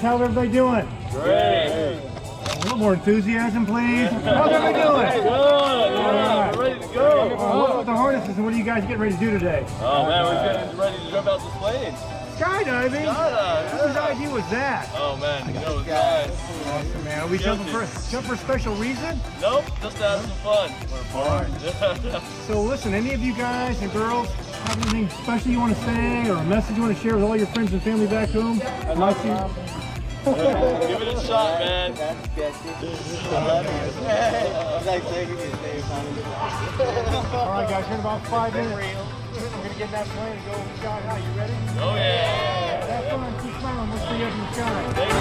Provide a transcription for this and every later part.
How's everybody doing? Great. A little more enthusiasm, please. How's everybody doing? Good. Right. We're ready to go. What about the harnesses and what are you guys getting ready to do today? Oh man, we're getting ready to jump out this plane. Skydiving? Yeah. Whose idea was that? Oh man, you know, guys. Awesome, man. Are we jumping for a special reason? Nope, just to have some fun. So listen, any of you guys and girls have anything special you want to say or a message you want to share with all your friends and family back home? Give it a shot, man. That's sketchy. All right, guys, here in about 5 minutes. We're going to get in that plane and go sky high. You ready? Oh yeah. Have fun. Keep smiling. We'll see you up in the sky.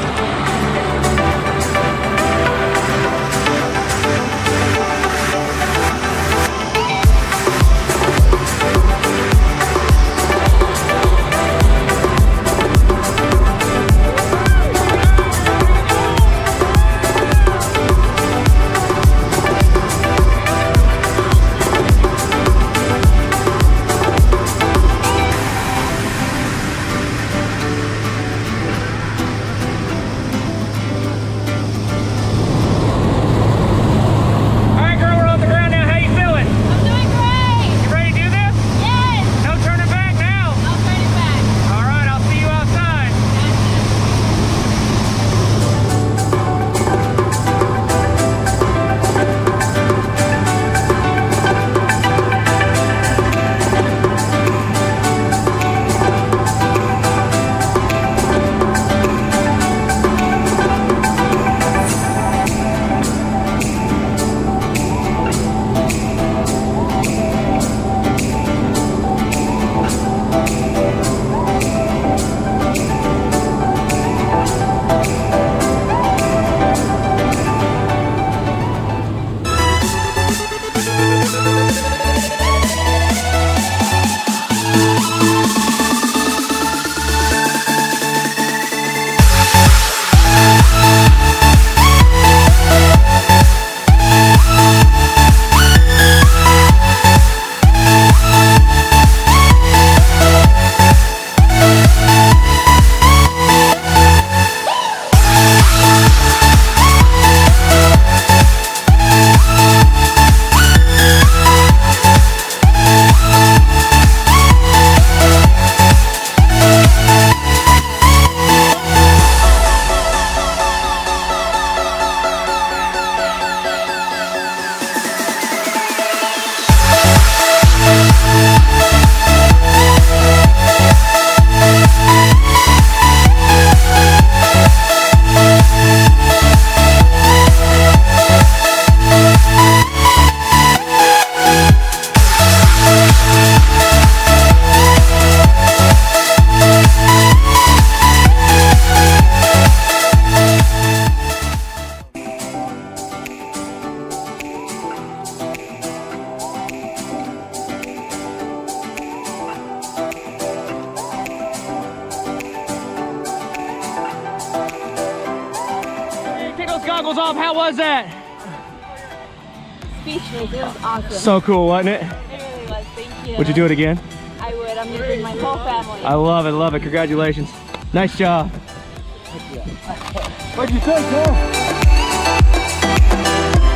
Goggles off, how was that? Speechless, it was awesome. So cool, wasn't it? It really was, thank you. Would you do it again? I would, I'm gonna bring my whole family. I love it, congratulations. Nice job. What'd you think, Cole?